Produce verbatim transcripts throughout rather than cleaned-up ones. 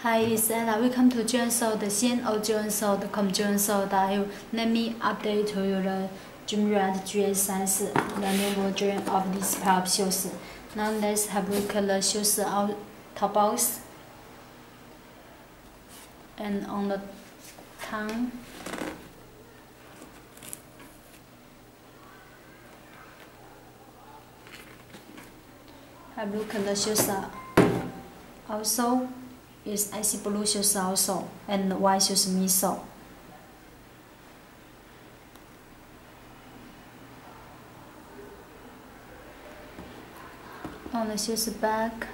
Hi, it's Ella. Welcome to 卷手的先欧卷手的 com 卷手的 Let me update to you the Dreamrad G S 三十 the new version of this pop shoes. Now let's have a look at the shoes out top box and on the tongue. Have a look at the shoes also. Is icy blue shoes also and white shoes miso. On the shoes back,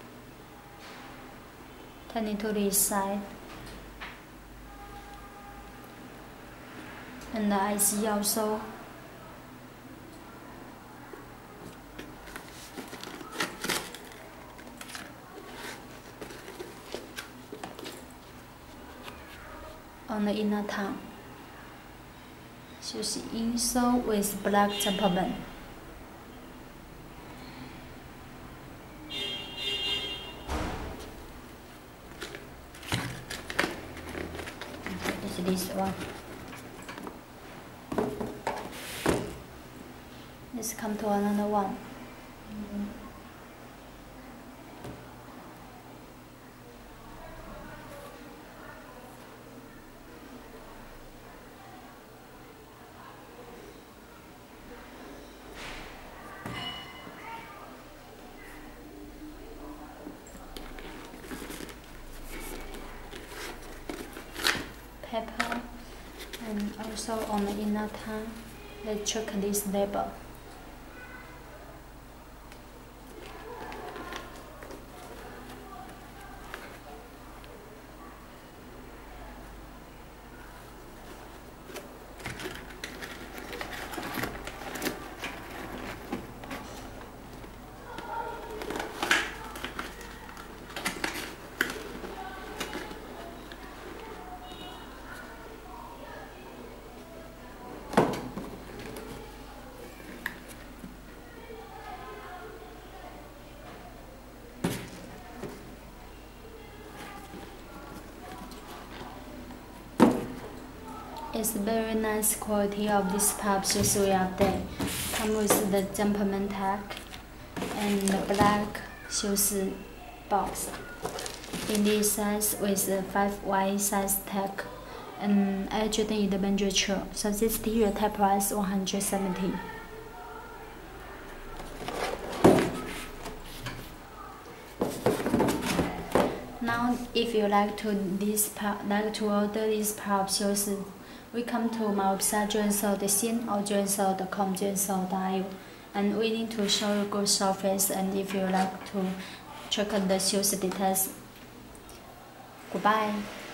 turning to this side, and the icy also. On the inner tongue, shoes insole with black temperament. It's this one. Let's come to another one. Pepper, and also on the inner tongue, let's check this label. It's very nice quality of this pop shoes we update. Come with the Jumpman tag and the black shoes box. In this size with a five Y size tag and edge in the adventure. So this retail price one hundred seventy. Now, if you like to this like to order these pop shoes, we come to my website Juanso the Xin or Juanso dot com Juanso dot I O, and we need to show you good surface. And if you like to check out the shoes details, goodbye.